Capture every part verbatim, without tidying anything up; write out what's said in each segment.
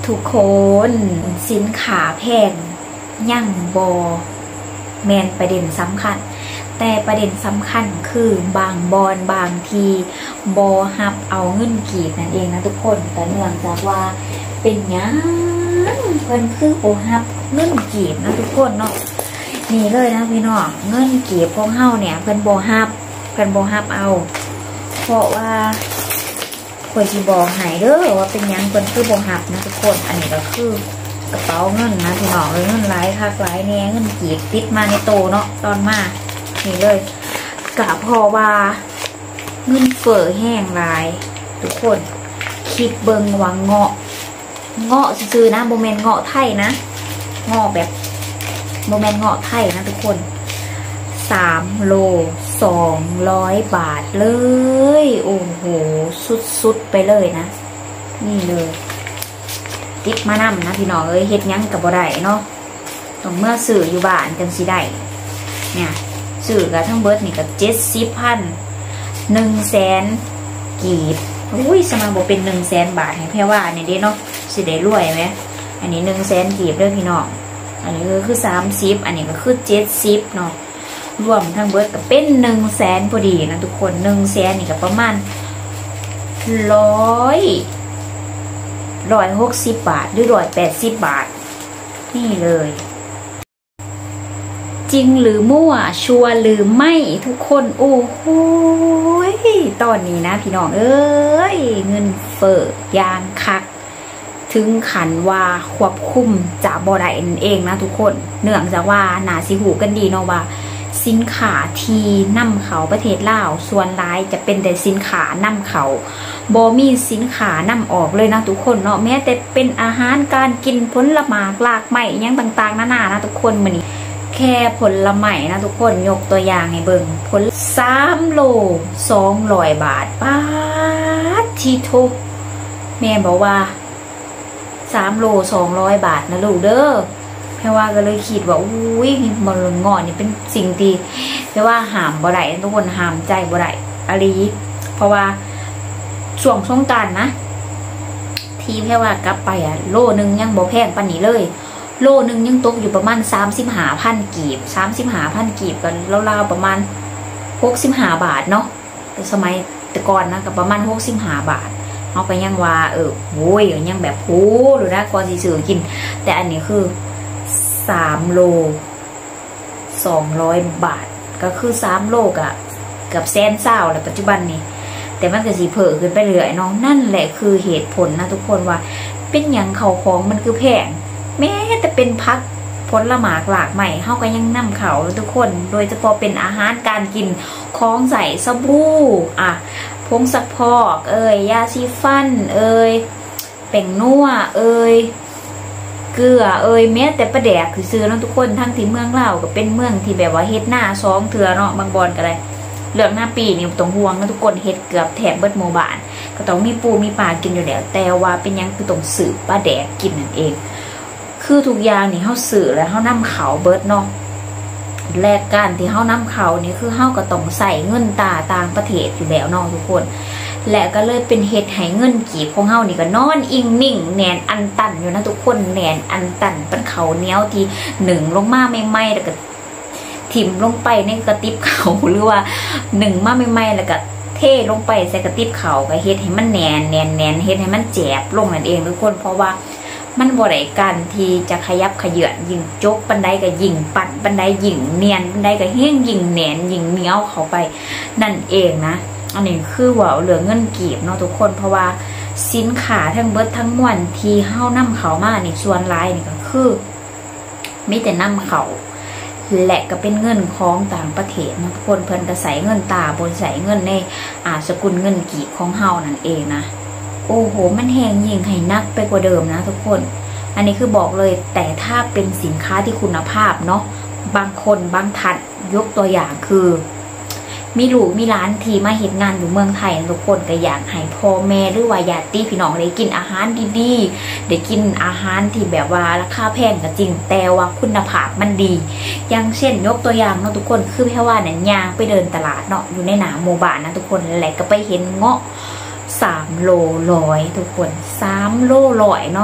ทุกคนสินค้าแพงยั่งบอแมนประเด็นสำคัญแต่ประเด็นสำคัญคือบางบอนบางทีบอฮับเอาเงินกีบนั่นเองนะทุกคนแต่เนื่องจากว่าเป็นยังเพิ่นคือโบฮับเงินกีบนะทุกคนเนาะนี่เลยนะพี่น้องเงินกีบของเฮาเนี่ยเพิ่นโบฮับเพิ่นโบฮับเอาเพราะว่าคอยจีบอกหายเด้อว่าเป็นยังเพิ่นคือโบฮับนะทุกคนอันนี้ก็คือกระเป๋าเงินนะพี่น้องเลยเงินหลายคักหลายแน่เงินกีบติดมาในโตเนาะตอนมานี่เลยกะพอว่าเงินเฟ้อแห้งหลายทุกคนคิดเบิงว่าเงาะเงาะซื้อนะโมเมนเงาะไทยนะเงาะแบบโมเมนเงาะไทยนะทุกคนสามโลสองร้อยบาทเลยโอ้โหสุดๆไปเลยนะนี่เลยติดมานำนะพี่น้องเอ้ยเฮ็ดยังกับบ่ได้เนาะต้องเมื่อสื่ออยู่บ้านจังสิได้เนี่ยสื่อกับทั้งเบิร์ดนี่กับเจ็ดสิบพันหนึ่งแสนกีบอุ้ยสมาบอกเป็นหนึ่งแสนบาทให้แพ่ว่าเนี่ยเด้เนาะสิได้รวยไหมอันนี้หนึ่งแสนกีบด้วยพี่น้องอันนี้ก็คือสามสิบอันนี้ก็คือเจ็ดสิบเนาะรวมทั้งเบิร์ดกับเป็นหนึ่งแสนพอดีนะทุกคนหนึ่งแสนนี่กับประมาณร้อยร้อยหกสิบบาทหรือร้อยแปดสิบบาทนี่เลยจริงหรือมั่วชัวร์หรือไม่ทุกคนโอ้โหตอนนี้นะพี่น้องเอ้ยเงินเฟ้อยางคักถึงขันว่าควบคุมจะบ่ได้เองนะทุกคนเนื่องจากว่านาสิหูกันดีเนาะว่าสินค้าที่นำเขาประเทศลาวส่วนร้ายจะเป็นแต่สินค้านำเขาบ่มีสินค้านำออกเลยนะทุกคนเนาะแม้แต่เป็นอาหารการกินผลไม้หลากไม้ยังต่างๆนานานะทุกคนมื้อนี้แค่ผลไม้นะทุกคนยกตัวอย่างให้เบิ่งผลสามโลสองร้อยบาทป้าที่ทุกแม่บอกว่าสามโลสองร้อยบาทนะลูกเด้อแพ่ว่าก็เลยคิดว่าอุ้ยมันงอนนี่เป็นสิ่งที่แพ่ว่าห้ามบ่ได้ทุกคนห้ามใจบ่ได้อะไรเพราะว่าช่วงสงกรานต์นะที่แพ่ว่ากลับไปอ่ะโลนึงยังบ่แพงปานนี้เลยโลนึงยังตกอยู่ประมาณสามสิบห้าพันกีบสามสิบห้าพันกีบกันราวๆประมาณหกสิบห้าบาทเนาะแต่สมัยแต่ก่อนนะกับประมาณหกสิบห้าบาทเอาไปยังว่าเออโว้ยยังแบบโหหรือนะก่อนสิซื้อกินแต่อันนี้คือสามโลสองร้อยบาทก็คือสามโลกับกับแสนเศร้าในปัจจุบันนี้แต่มันก็สีเพิ่มขึ้นไปเรื่อยน้องนั่นแหละคือเหตุผลนะทุกคนว่าเป็นอย่างเขาของมันคือแพงแม้แต่เป็นพักผลไม้หลากใหม่เขาก็ยังนำเขาทุกคนโดยเฉพาะเป็นอาหารการกินของใส่สบู่อ่ะผงซักฟอกเอ่ยยาซีฟันเอ่ยแป้งนัวเอ่ยเกลือเอ่ยแม้แต่ประแดกคือซื้อแล้วทุกคนทั้งที่เมืองเล่าก็เป็นเมืองที่แบบว่าเฮ็ดหน้าซองเถื่อเนาะบางบอนก็เลยเรื่องหน้าปีนี่ต้องห่วงนะทุกคนเฮ็ดเกือบแถบเบิดหมู่บ้านก็ต้องมีปูมีปลากินอยู่แล้วแต่ว่าเป็นยังคือต้องซื้อปลาแดกกินนั่นเองคือทุกอย่างนี่เขาสื่อแล้วเขานำเขาเบิร์ดเนาะแลกกันที่เขานำเขานี่คือเขาก็ต้องใส่เงินตาต่างประเทศอยู่แล้วเนาะทุกคนและก็เลยเป็นเหตุให้เงินกีบของเขานี่ก็นอนอิงนิ่งแนนอันตันอยู่นะทุกคนแนนอันตันเป็นเขาเนี้ยที่หนึ่งลงมาไม่ไม่แล้วก็ถิ่มลงไปในกระติบเขาหรือว่าหนึ่งมาไม่ไม่แล้วก็เทลงไปใส่กระติบเขาก็เฮ็ดให้มันแนนแนนแนนเฮ็ดให้มันแจบลงนั่นเองทุกคนเพราะว่ามันบ่ได้กันที่จะขยับขยื่นยิงโจกบันไดก็ยิงปั่นบันไดยิงเนียนบันไดก็เฮงยิงแหนนยิงเหนียวเข้าไปนั่นเองนะอันนี้คือว่าเหลือเงินกีบเนาะทุกคนเพราะว่าสินค้าทั้งเบิดทั้งมวลที่เฮานำเขามานี่ส่วนหลายนี่ก็คือมีแต่นำเขาและก็เป็นเงินของต่างประเทศนะทุกคนเพิ่นก็ใส่เงินตาบนใส่เงินในอาสกุลเงินกีบของเฮานั่นเองนะโอ้โหมันแหงยิ่งให้นักไปกว่าเดิมนะทุกคนอันนี้คือบอกเลยแต่ถ้าเป็นสินค้าที่คุณภาพเนาะบางคนบางท่านยกตัวอย่างคือมีลูกมีร้านที่มาเห็นงานอยู่เมืองไทยทุกคนก็อยากให้พ่อแม่หรือว่าญาติพี่น้องได้กินอาหารดีๆได้กินอาหารที่แบบว่าราคาแพงก็จริงแต่ว่าคุณภาพมันดีอย่างเช่นยกตัวอย่างเนาะทุกคนคือแค่ว่าเนี่ยย่างไปเดินตลาดเนาะอยู่ในหนาหมู่บ้านนะทุกคนแล้วก็ไปเห็นเงาะสามโลร้อยทุกคนสามโลร้อยเนาะ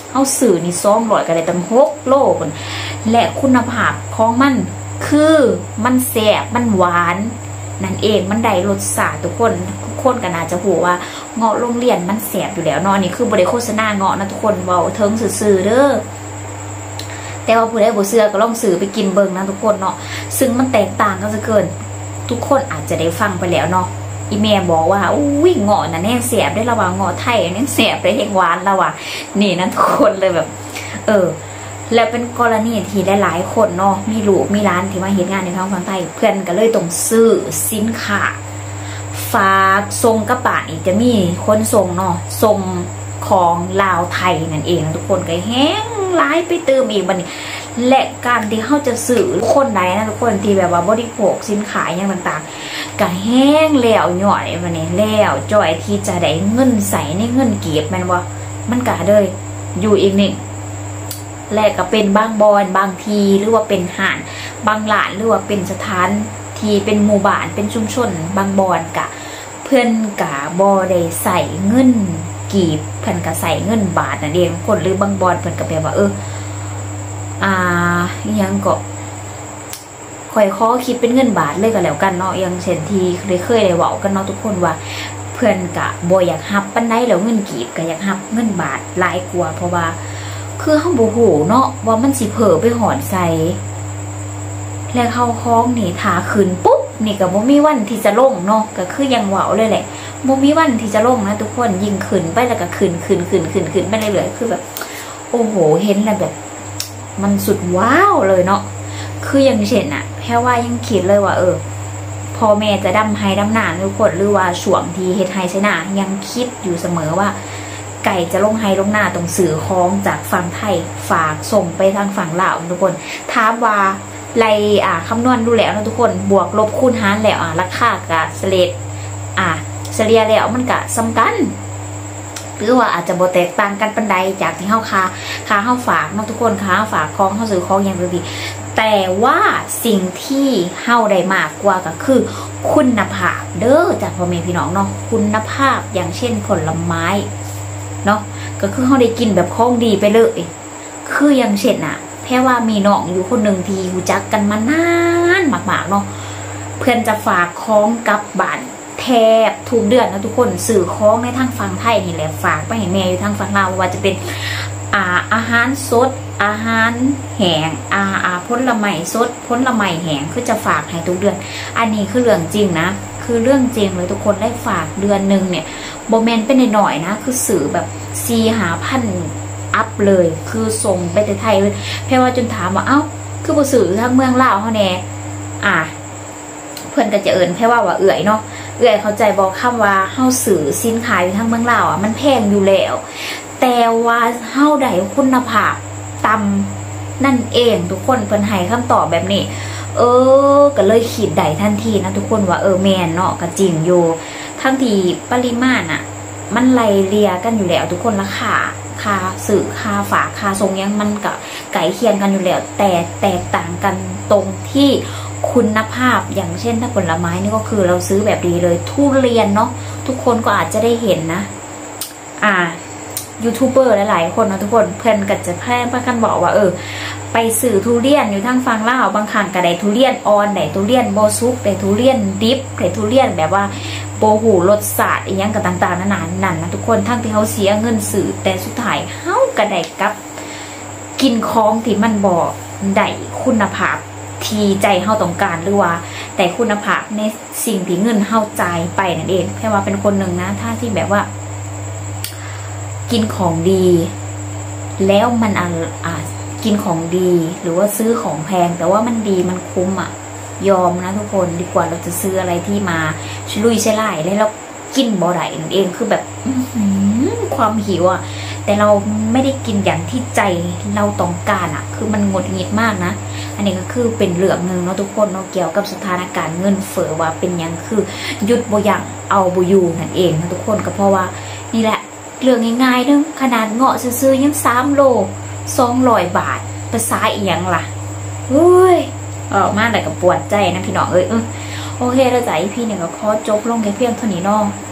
เอาสื่อนี่ซองร้อยก็ได้ตั้งหกโลคนและคุณภาพของมันคือมันแซ่บมันหวานนั่นเองมันได้รสชาติทุกคนทุกคนก็น่าจะหูว่าเงาะโรงเรียนมันแซ่บอยู่แล้วเนาะนี่คือบริโภคโฆษณาเงาะนะทุกคนเว้าเทิงซื่อๆเด้อแต่ว่าผู้ใดบ่เชื่อก็ลองซื้อไปกินเบิ่งนะทุกคนเนาะซึ่งมันแตกต่างกันซะเกินทุกคนอาจจะได้ฟังไปแล้วเนาะอีแม่บอกว่าอุ้ยเงาะน่ะแน่แซ่บได้ระหว่างเงาะไทยแน่แซ่บได้แห่งหวานแล้วว่ะนี่นะทุกคนเลยแบบเออแล้วเป็นกรณีที่หลายๆคนเนาะมีลูกมีร้านที่มาเฮ็ดงานในท้องฝั่งไทยเพื่อนก็เลยต้องซื้อสินค้าฝากส่งกระป๋าอีกจะมีคนส่งเนาะส่งของลาวไทยนั่นเองนะทุกคนก็แห้งหลายไปเติมอีกบัดนี้และการที่เขาจะสื่อคนใดนะทุกคนที่แบบว่าบริโภคสินค้าอย่างต่างๆก็แห้งแล้วหน่อยบัดนี้แล้วจ่อยที่จะได้เงินใส่ในเงินเก็บมันว่ามันก็เลยอยู่อีกนี่และก็เป็นบางบอนบางทีหรือว่าเป็นห้างบางหลานหรือว่าเป็นสถานที่เป็นหมู่บ้านเป็นชุมชนบางบอนกะเพื่อนกะบอได้ใส่เงินกีบเพื่อนกะใส่เงินบาทนั่นเองคนหรือบางบอนเพื่อนกะแบบว่าเอออ่ายังก็คอยข้อคิดเป็นเงินบาทเลยก็แล้วกันเนาะอย่างเช่นที่เคยเคยได้เว้ากันเนาะทุกคนว่าเพื่อนกะบออยากฮับปันได้แล้วเงินกีบก็อยากฮับเงินบาทหลายกว่าเพราะว่าคือเฮาบ่ฮู้เนาะว่ามันสิเผลอไปหอนใส่แล้วเข้าคล้องนี่ถาขึ้นปุ๊บนี่ก็บ่มีวันที่จะลงเนาะก็คือยังเว้าเลยแหละบ่มีวันที่จะลงนะทุกคนยิ่งขึ้นไปแล้วก็ขึ้นขึ้นขึ้นขึ้นขึ้นไปเรื่อยๆคือแบบโอ้โหเห็นแล้วแบบมันสุดว้าวเลยเนาะคืออย่างเช่นอะแค่ว่ายังคิดเลยว่าเออพ่อแม่จะดำไฮดำหนาทุกคนหรือว่าช่วงที่เฮ็ดไฮใช่หน้ายังคิดอยู่เสมอว่าไก่จะลงไฮลงหน้าตรงสื่อคล้องจากฝั่งไทยฝากส่งไปทางฝั่งลาวทุกคนถามว่าไล่อ่าคำนวณดูแล้วนะทุกคนบวกลบคูณหารแล้วอ่าราคากับเฉลี่ยอ่าเฉลี่ยแล้วมันก็สำคัญหรือว่าอาจจะบ่แตกต่างกันปานใดจากที่เฮาค้าค้าเฮาฝากเนาะทุกคนค้าฝากของเฮาซื้อของอย่างดีแต่ว่าสิ่งที่เฮาได้มากกว่าก็คือคุณภาพเด้อจากพ่อแม่พี่น้องเนาะคุณภาพอย่างเช่นผลไม้เนาะก็คือเขาได้กินแบบของดีไปเลยคืออย่างเช่นอะแค่ว่ามีน้องอยู่คนหนึ่งที่รู้จักกันมานานมากๆเนาะเพื่อนจะฝากของกับบ้านแทบทุกเดือนนะทุกคนสื่อของในทางฝั่งไทยนี่แหละฝากไปให้แม่อยู่ทางฝั่งลาวว่าจะเป็นอาอาหารสดอาหารแห้งอาอาผลไม้สดผลไม้แห้งคือจะฝากให้ทุกเดือนอันนี้คือเรื่องจริงนะคือเรื่องจริงเลยทุกคนได้ฝากเดือนหนึ่งเนี่ยโบแมนเป็นหน่อยๆนะคือสื่อแบบซีหาพันอัพเลยคือส่งไปแต่ไทยเลยแพรว่าจนถามว่าเอ้าคือบ่สื่อทางเมืองลาวเขาแน่อ่ะเพื่อนก็จะเอิญแพรว่าว่าเอื่อยเนาะเอื่อยเข้าใจบอกคำว่าเฮาสื่อสินค้าอยู่ทางเมืองลาวอ่ะมันแพงอยู่แล้วแต่ว่าเฮาได้คุณภาพต่ำนั่นเองทุกคนเพิ่นให้คำตอบแบบนี้เออก็เลยคิดได้ทันทีนะทุกคนว่าเออแม่นเนาะก็จริงอยู่ทั้งที่ปริมาณอ่ะมันไล่เลี่ยกันอยู่แล้วทุกคนราคาค่าสื่อค่าฝากค่าส่งยังมันก็ไก่เคียงกันอยู่แล้วแต่แตกต่างกันตรงที่คุณภาพอย่างเช่นถ้าผลไม้นี่ก็คือเราซื้อแบบดีเลยทุเรียนเนาะทุกคนก็อาจจะได้เห็นนะอ่ายูทูบเบอร์หลายๆคนนะทุกคนเพื่อนก็จะแพร่ประกันบอกว่าเออไปสื่อทุเรียนอยู่ทางฝั่งลาวบางครั้งก็ได้ทุเรียนออนได้ทุเรียนโบซุกได้ทุเรียนดิฟได้ทุเรียนแบบว่าโบหูรสชาติอย่างกับต่างๆนานานั่นนะทุกคนทั้งที่เขาเสียเงินสื่อแต่สุดท้ายเขาก็ได้กับกินของที่มันบ่ได้คุณภาพที่ใจเฮาต้องการหรือว่าแต่คุณภาพในสิ่งที่เงินเฮาจ่ายไปนั่นเองแค่ว่าเป็นคนหนึ่งนะถ้าที่แบบว่ากินของดีแล้วมันอ่ากินของดีหรือว่าซื้อของแพงแต่ว่ามันดีมันคุ้มอ่ะยอมนะทุกคนดีกว่าเราจะซื้ออะไรที่มาชุลุยใช่ไล่แล้วเรากินบ่ได้นั่นเองคือแบบความหิวอ่ะแต่เราไม่ได้กินอย่างที่ใจเราต้องการอ่ะคือมันงดหงิดมากนะอันนี้ก็คือเป็นเรื่องหนึ่งเนาะทุกคนเนาะเกี่ยวกับสถานการณ์เงินเฟ้อว่าเป็นยังคือหยุดบ่ยังเอาบ่อยู่นั่นเองนะทุกคนก็เพราะว่านี่แหละเรื่องง่ายๆเนาะขนาดเงาะซื้อยังสามโลสองร้อยบาทภาษาอีหยังล่ะเฮ้ยออกมาแต่กับปวดใจนะพี่น้องเอ้ยเออโอเคแล้วจ้ะพี่เนี่ยก็ขอจบลงแค่เพียงเท่านี้เนาะ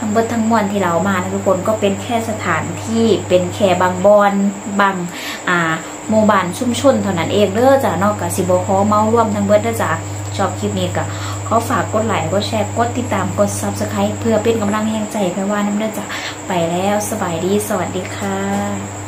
ทั้งเบิดทั้งมวลที่เรามานะทุกคนก็เป็นแค่สถานที่เป็นแค่บางบอนบางอ่าหมู่บ้านชุมชนเท่านั้นเองเด้อจ้ะนอกจากสิบขอเมาร่วมทั้งเบิดเด้อจ้ะชอบคลิปนี้ก็ขอฝากกดไลค์กดแชร์กดติดตามกด ซับสไครบ์ เพื่อเป็นกำลังแรงใจแปลว่าน้ำเด้อจ้ะไปแล้วสบายดีสวัสดีค่ะ